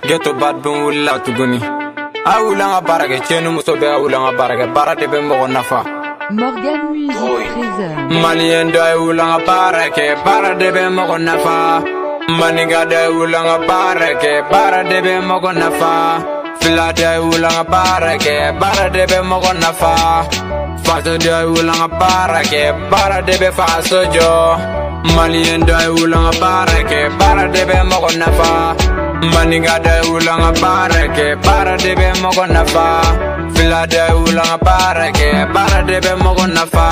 Geto bad bun wula tuguni. Awula nga barake chenu musobe awula nga barake barate be mo nafa. Morgan Music Trésor. Malien do awula nga barake barate be mo nafa. Maniga do awula nga barake barate be mo nafa. Fila do awula nga barake barate be mo nafa. Faso do awula nga barake barate be faso jo. Malien do awula nga barake barate be mo nafa. Maniga de ulanga barake para de be mogo nafa. Fila de ulanga barake para de be mogo nafa.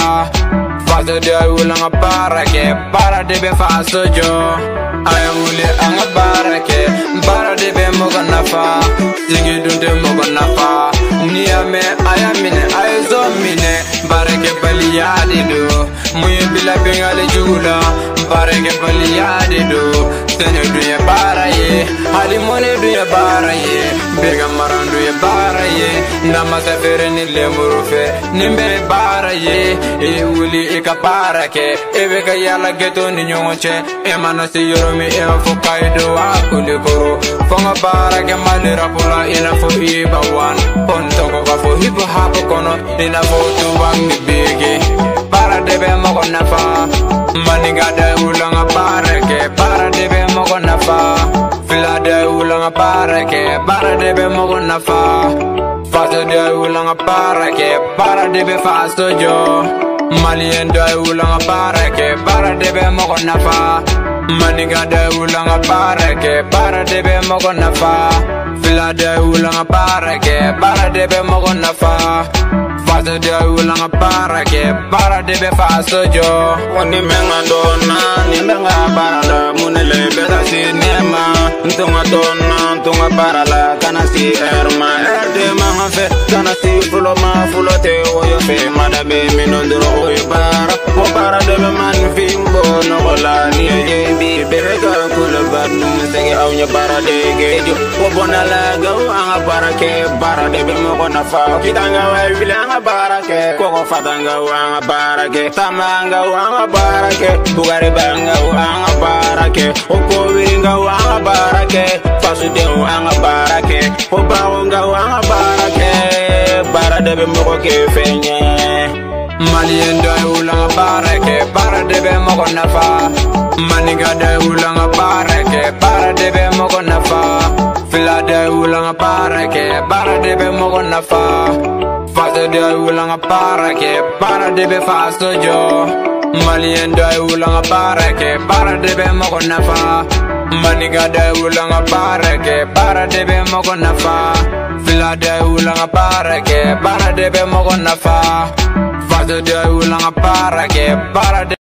Faso de ulanga barake para de be faso jo. Aya ule anga barake para de be mogo nafa. Zigi dunde mogo nafa. Niame aya mine aya zo mine barake bali yadi do. Muye bila bengali jula barake bali yadi do. Tene duye baraye hali mone duye baraye bega maran duye baraye nama safere ni lemuru fe nimbe baraye e wuli e ka barake e be ka yala geto ni nyonche e mana se yoromi e fo kaido akuli koro fonga barake malira pula ina fo iba wan ponto ko ka fo hip hop kono ina fo tu wangi bege para debe mo nafa maniga de ulanga barake para debe mogo nafa. Fila de ulanga barake para debe mogo nafa. Faso de ulanga barake para debe faso jo. Malien de ulanga barake para debe mogo nafa. Maniga de ulanga barake para debe mogo nafa. Fila de ulanga barake para debe mogo nafa. Faso de ulanga barake para debe faso jo. Wani menga dona ni menga barala munele bela si nema. Ntunga dona ntunga barala kana si erma erde manga fe kana si fulo ma fulo te oyo fe madabe minondro oyo bara o bara de man fimbo no gola ni ebi bebe ka kula banu sege awnya bara de gejo o bonala ga anga barake bara de be mo na fa kitanga wa bilanga barake koko fatanga anga barake tamanga anga barake bugare banga anga barake oko wiringa anga barake fasu de anga barake obaonga anga barake bara de be mo ke fenye. Malien do ulanga barake para debe mogo nafa. Maniga de ulanga barake para debe mogo nafa. Fila de ulanga barake para debe mogo nafa. Faso de ulanga barake para debe faso jo. Malien do ulanga barake para debe mogo nafa. Maniga de ulanga barake para debe mogo nafa. Fila de ulanga barake para debe mogo nafa. Faso de ulanga barake para